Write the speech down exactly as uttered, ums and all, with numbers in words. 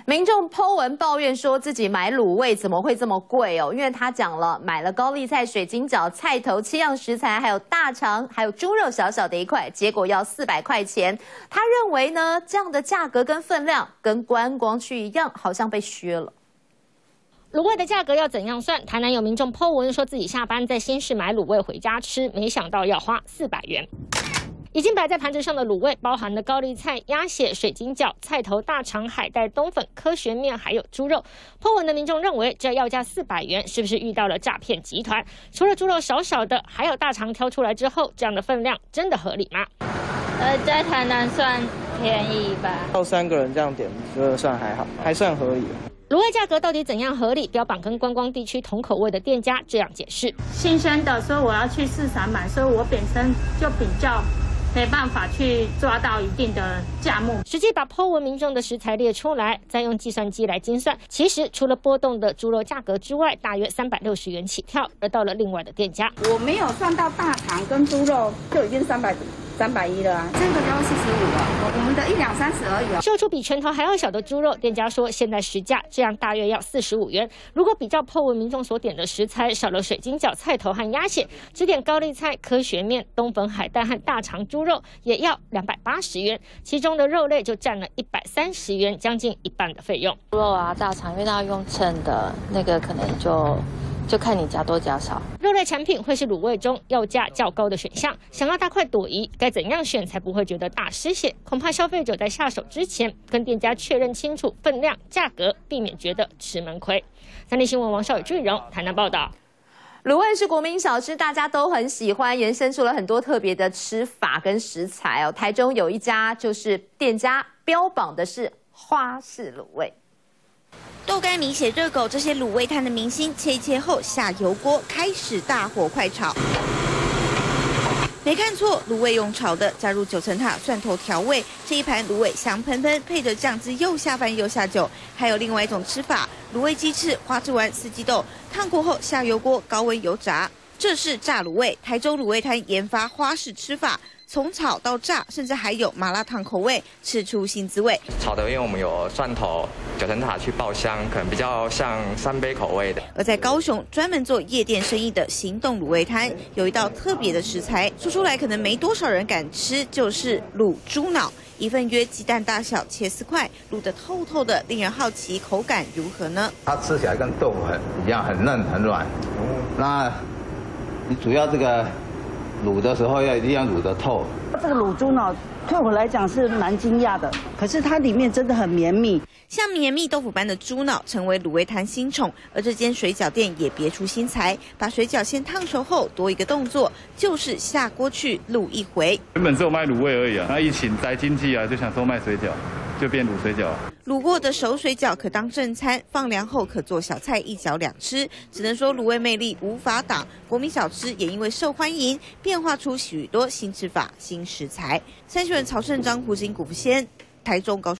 民众 po 文抱怨说自己买卤味怎么会这么贵哦？因为他讲了买了高丽菜、水晶饺、菜头七样食材，还有大肠，还有猪肉小小的一块，结果要四百块钱。他认为呢，这样的价格跟分量跟观光区一样，好像被削了。 卤味的价格要怎样算？台南有民众 po 文说自己下班在新市买卤味回家吃，没想到要花四百元。已经摆在盘子上的卤味，包含了高丽菜、鸭血、水晶饺、菜头、大肠、海带、冬粉、科学面，还有猪肉。po 文的民众认为，这要价四百元，是不是遇到了诈骗集团？除了猪肉少少的，还有大肠挑出来之后，这样的分量真的合理吗？ 呃，在台南算便宜吧， 到三个人这样点，觉得算还好，还算合理。 卤味价格到底怎样合理？标榜跟观光地区同口味的店家这样解释： 新鲜的，所以我要去市场买，所以我本身就比较没办法去抓到一定的价目。 实际把 po 文民众的食材列出来，再用计算机来精算，其实除了波动的猪肉价格之外，大约三百六十元起跳。而到了另外的店家， 我没有算到大肠跟猪肉，就已经三百。 三百一了啊，这个就要四十五了，我们的一两三十而已哦。 秀出比拳头还要小的猪肉，店家说现在实价这样大约要四十五元。如果比较 po 文民众所点的食材，少了水晶饺、菜头和鸭血，只点高丽菜、科学面、冬粉、海带和大肠猪肉，也要两百八十元，其中的肉类就占了一百三十元，将近一半的费用。 猪肉啊、大肠，因为它要用称的，那个可能就。 就看你加多加少， 肉类产品会是卤味中要价较高的选项。想要大快朵颐，该怎样选才不会觉得大失血？恐怕消费者在下手之前，跟店家确认清楚分量、价格，避免觉得吃闷亏。三立新闻王少宇、朱雨荣台南报道。 卤味是国民小吃，大家都很喜欢，延伸出了很多特别的吃法跟食材哦。台中有一家就是店家标榜的是花式卤味。 豆干、米血、热狗这些卤味摊的明星，切一切后下油锅，开始大火快炒。没看错，卤味用炒的，加入九层塔、蒜头调味，这一盘卤味香喷喷，配着酱汁又下饭又下酒。还有另外一种吃法，卤味鸡翅、花枝丸、四季豆，烫过后下油锅，高温油炸。这是炸卤味，台中卤味摊研发花式吃法。 从炒到炸，甚至还有麻辣烫口味，吃出新滋味。 炒的，因为我们有蒜头、九层塔去爆香，可能比较像三杯口味的。 而在高雄专门做夜店生意的行动卤味摊，有一道特别的食材，说出来可能没多少人敢吃，就是卤猪脑。一份约鸡蛋大小，切四块，卤得透透的，令人好奇口感如何呢？ 它吃起来跟豆腐很一样，很嫩很软。那你主要这个。 卤的时候要一定要卤得透。 这个卤猪脑对我来讲是蛮惊讶的，可是它里面真的很绵密， 像绵密豆腐般的猪脑成为卤味摊新宠。而这间水饺店也别出心裁，把水饺先烫熟后，多一个动作，就是下锅去卤一回。 原本只有卖卤味而已啊，那疫情宅经济啊，就想说卖水饺。 就变卤水饺， 卤过的熟水饺可当正餐，放凉后可做小菜，一饺两吃。只能说卤味魅力无法挡，国民小吃也因为受欢迎，变化出许多新吃法、新食材。三十人曹胜章、胡金、古福先，台中高。